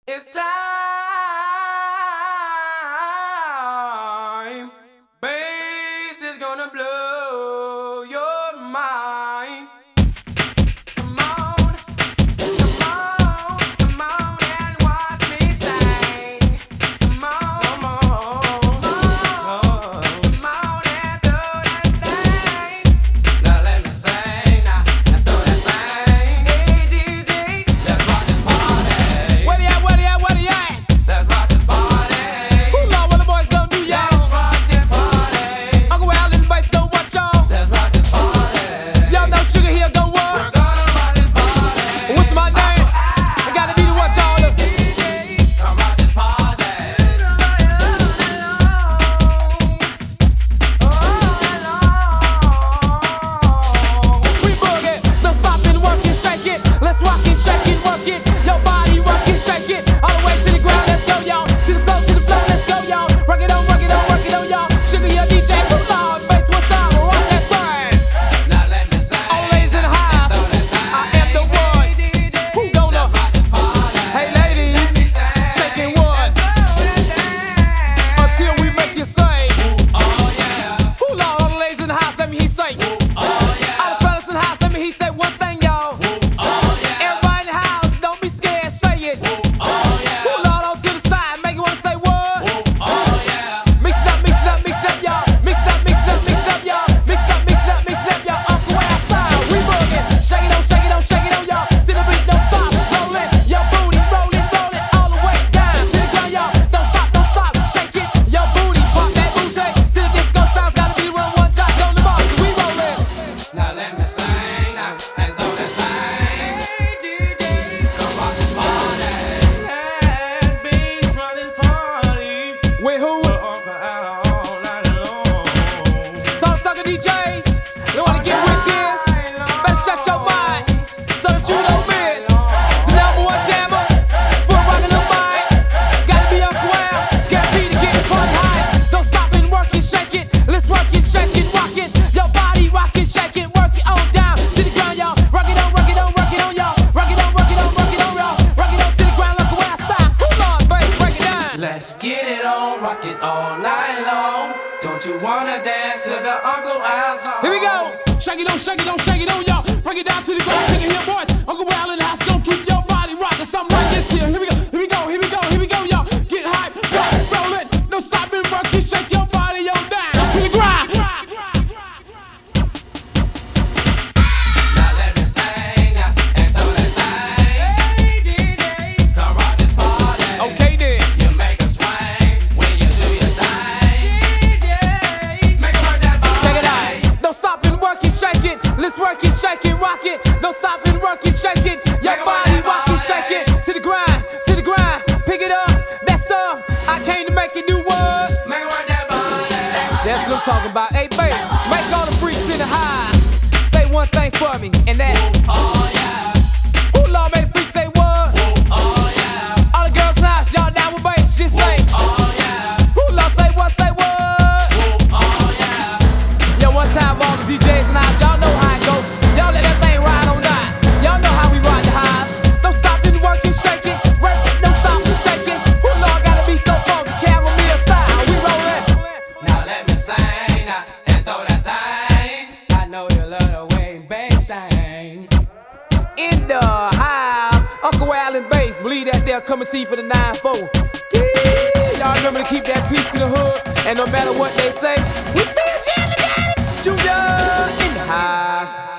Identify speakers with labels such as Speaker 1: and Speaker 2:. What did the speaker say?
Speaker 1: It's time. Bass is gonna blow your mind. Come on, come on, come on and watch me sing. Come on, come on, come on and do that thing. Now let me sing, now do that thing. Hey DJ, let's rock this party.
Speaker 2: Where they at? Where they at? Where they at?
Speaker 1: Let's rock this party.
Speaker 2: Who know what the boys gonna do, y'all?
Speaker 1: Let's rock this party.
Speaker 2: Uncle Al and the bass gonna watch y'all.
Speaker 1: Let's rock this party.
Speaker 2: Y'all know Sugar here go what?
Speaker 1: We're gonna rock this party.
Speaker 2: What's my name? I gotta be the one y'all look.
Speaker 1: Come rock this party.
Speaker 2: We boogie. Don't stop and work and shake it. Let's rock and shake it, work it. Your body rock and shake it. All the way to the ground, let's go, y'all. To the floor, let's go, y'all. Rock it on, rock it on, rock it on, y'all. Sugar here, DJ, so loud. Bass, what's up? Rock that thing.
Speaker 1: Now let me sing.
Speaker 2: All ladies in the house. I am the one. Who gonna?
Speaker 1: Rock this party.
Speaker 2: Hey, ladies, shaking one until we make you say.
Speaker 1: Oh yeah.
Speaker 2: Who Lord, all the ladies in the house, let me hear say.
Speaker 1: Oh yeah.
Speaker 2: All the fellas in the house, let me hear say one thing, y'all.
Speaker 1: Oh yeah.
Speaker 2: Everybody in the house, don't be scared, say it.
Speaker 1: Oh yeah.
Speaker 2: Who Lord, on to the side, make you wanna say what?
Speaker 1: Oh yeah.
Speaker 2: Mix it up, mix it up, mix it up, y'all. Mix it up, mix it up, mix it up, y'all. Mix it up, mix it up, mix it up, y'all. Uncle Al style, we bugging. Shake it on, shake it on, shake it on, y'all. To the beat, don't stop. Roll it, your booty, roll it, all the way down to the ground, y'all. Don't stop, shake it. Your booty, pop that booty. To the disco sounds, gotta be the one shot on the bars. We roll it.
Speaker 1: Now let me sing. Now hands on that thing. Hey DJ, come rock this party. Let bass rock this party.
Speaker 2: With who?
Speaker 1: We're on for all night long.
Speaker 2: Tall sucker DJs, they wanna get with this. Better shut your mind so that you don't miss the #1 jammer for a rockin' little mic. Gotta be Uncle Al, guaranteed to get the party high. Don't stop and work it, shake it. Let's work it, shake it, rock it. Your body rock it, shake it, work it on down to the ground, y'all. Rock it on, rock it on, rock it on, y'all. Rock it on, rock it on, rock it on, y'all. Rock it on to the ground, Uncle Al style. Hold on, bass, break it down.
Speaker 1: Let's get it on, rock it all night long. Don't you wanna dance to the Uncle Al song?
Speaker 2: Here we go. Shake it on, shake it on, shake it on, y'all. Bring it down to the ground, shake it here, boys. Uncle Al in the house, gonna keep your body rocking. Something like this here. Here we go, here we go, here we go, here we go, y'all. Get hype, rock, roll it. Don't stop and work it, shake your body on down to the ground.
Speaker 1: Now let me sing and throw that thing. Hey DJ, come rock this party.
Speaker 2: Okay then.
Speaker 1: You make a swing when you do your thing. DJ, make it work that body.
Speaker 2: Check it out. Don't stop and work it, shake it. Let's work it, shake it, rock it. Don't stop and work it, shake it. Your body rock it, shake it. To the grind, to the grind. Pick it up. That stuff I came to make you do what?
Speaker 1: Make it work that body.
Speaker 2: That's what I'm talking about. Hey, babe, make all the freaks in the highs say one thing for me, and that's
Speaker 1: Oh yeah.
Speaker 2: who Lord made the freaks say what?
Speaker 1: Oh yeah.
Speaker 2: All the girls in the house, y'all down with bass, just say
Speaker 1: Oh yeah.
Speaker 2: who Lord say what, say what?
Speaker 1: Oh yeah.
Speaker 2: Yo, one time for all the DJs in the house, y'all know how it go. Y'all let that thing ride on down. Y'all know how we rock the highs. Don't stop and work and shake it. Work it, don't stop and shake it. Who Lord gotta be so funky, caramel style. We rollin'.
Speaker 1: Now let me sing and throw that thing. I know you love the way bass sing.
Speaker 2: In the house, Uncle Al and Bass, believe that they're coming to you for the 9-4. Yeah, y'all remember to keep that peace in the hood, and no matter what they say, we still jamming, got it. Junior in the house.